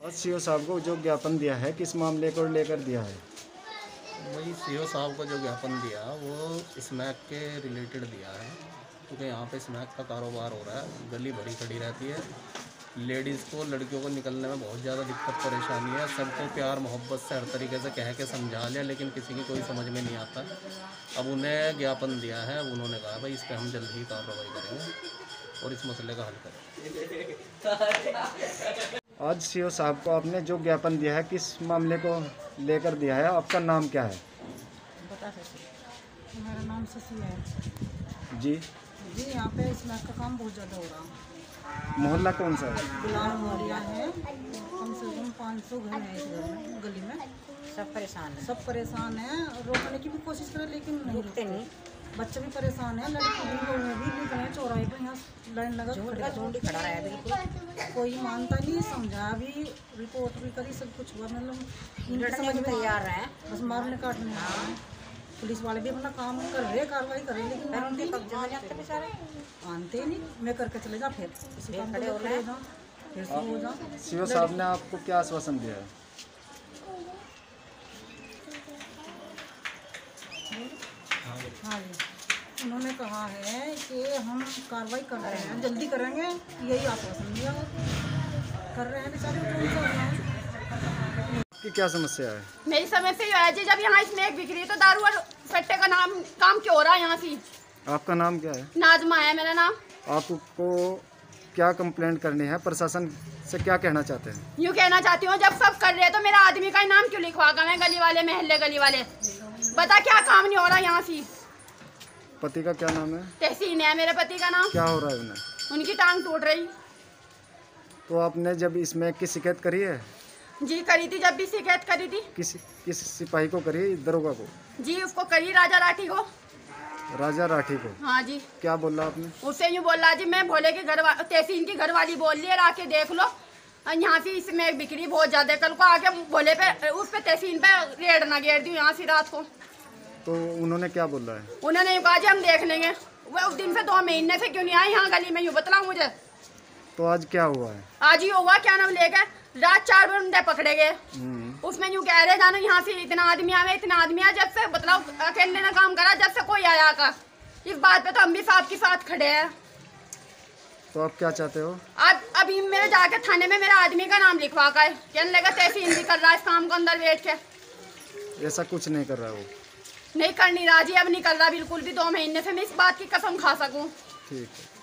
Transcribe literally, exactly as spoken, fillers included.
CO साहब को जो ज्ञापन दिया है किस मामले को लेकर दिया है? वही सीओ साहब को जो ज्ञापन दिया वो स्मैक के रिलेटेड दिया है, क्योंकि यहाँ पे स्मैक का कारोबार हो रहा है। गली भरी खड़ी रहती है, लेडीज़ को, लड़कियों को निकलने में बहुत ज़्यादा दिक्कत परेशानी है। सबको प्यार मोहब्बत से हर तरीके से कह के समझा लिया, लेकिन किसी की कोई समझ में नहीं आता। अब उन्हें ज्ञापन दिया है, उन्होंने कहा भाई इस पर हम जल्द ही कार्रवाई करेंगे और इस मसले का हल करेंगे। आज सीओ साहब को आपने जो ज्ञापन दिया है किस मामले को लेकर दिया है? आपका नाम क्या है? बता सकते। मेरा नाम शशि है जी जी। यहाँ पे स्मैक का काम बहुत ज़्यादा हो रहा है। मोहल्ला कौन सा है? गुलाम मोहल्ला है, कम से कम पाँच सौ घर हैं इस घर में, गली में। सब परेशान हैं, सब परेशान हैं। रोकने की भी कोशिश करें लेकिन नहीं रुकते नहीं। बच्चे भी परेशान हैं, लड़की भी लोग भी निकल रहे हैं चौराहे पर। यहाँ लाइन लगा झोंडी खड़ा है, बिल्कुल कोई मानता नहीं। समझा भी, रिपोर्ट भी करी, सब कुछ हुआ, मतलब इनके समझ में तैयार है, बस मारने काटने आ रहे हैं। पुलिस वाले भी अपना काम कर रहे, कार्रवाई कर रहे, लेकिन उनके कब्जा आ जाते बेचारे, मानते नहीं। मैं करके चले जा, फिर इसी काम खड़े हो रहे हैं, फिर शुरू हो जा। सीओ साहब ने आपको क्या आश्वासन दिया है? हाँ जी, उन्होंने कहा है कि हम कार्रवाई कर रहे हैं, जल्दी करेंगे, यही आश्वासन दिया है। कर रहे हैं बेचारे। कि क्या समस्या है? मेरी समस्या ये है जी, जब यहाँ स्मैक बिक रही है तो दारू और सट्टे का नाम काम क्यों हो रहा है यहाँ से? आपका नाम क्या है? नाजमा है मेरा नाम। आपको क्या कंप्लेंट करनी है? प्रशासन से क्या कहना चाहते हैं? यूँ कहना चाहती हूँ, जब सब कर रहे हैं तो मेरा आदमी का नाम क्यों लिखवा कर मैं गली वाले, महल्ले गली वाले, बता क्या काम नहीं हो रहा यहाँ से? पति का क्या नाम है? तहसीन है मेरे पति का नाम। क्या हो रहा है उन्हें? उनकी टांग टूट रही। तो आपने जब इसमें की शिकायत करी है? जी करी थी, जब भी शिकायत करी थी। किस किस सिपाही को करी? दरोगा को? जी उसको करी, राजा राठी को। राजा राठी को? हाँ जी। क्या बोला आपने? उससे यूँ बोल रहा जी, मैं भोले के घर वाली, तहसीन की घर वाली बोल रही है, आके देख लो यहाँ से इसमें बिक्री बहुत ज्यादा। कल को आके भोले पे, उस पे तहसीन पे रेड ना घेर दी यहाँ से रात को। तो उन्होंने क्या बोला है? उन्होंने कहा जी हम देख लेंगे। वो उस दिन से दो महीने से क्यों नहीं आए यहाँ गली में, यूँ बतलाओ मुझे। तो आज क्या हुआ है? आज ही हुआ, क्या नाम लेकर रात चार बजे पकड़े गए। उसमें यूँ कह रहे जानो यहाँ से इतना आदमी आवे, इतना आदमी आया। जब से बतलाओ अकेले ने काम करा, जब से कोई आया का। इस बात पे तो हम भी साहब के साथ खड़े हैं। तो आप क्या चाहते हो? अब अभी मेरे जाके थाने में मेरा आदमी का नाम लिखवा कर, कहने लगा तहसीन भी कर रहा है इस काम को अंदर बैठ के। ऐसा कुछ नहीं कर रहा वो? नहीं कर नहीं रहा जी, अब नहीं कर रहा बिल्कुल भी। दो महीने से मैं इस बात की कसम खा सकूं। ठीक है।